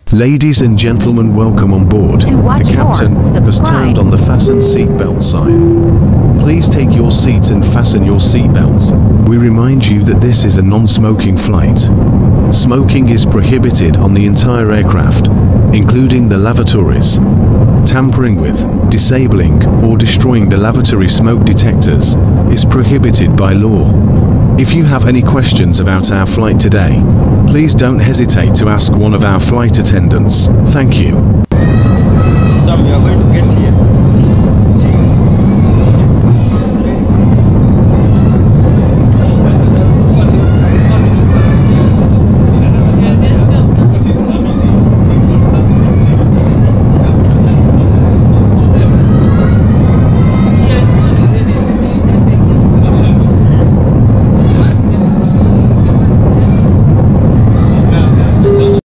Ladies and gentlemen, welcome on board. To watch The captain more, has subscribe. turned on the fasten seatbelt sign. Please take your seats and fasten your seatbelts. We remind you that this is a non-smoking flight. Smoking is prohibited on the entire aircraft, including the lavatories. Tampering with, disabling, or destroying the lavatory smoke detectors is prohibited by law. If you have any questions about our flight today, please don't hesitate to ask one of our flight attendants. Thank you. Some we are going to get here.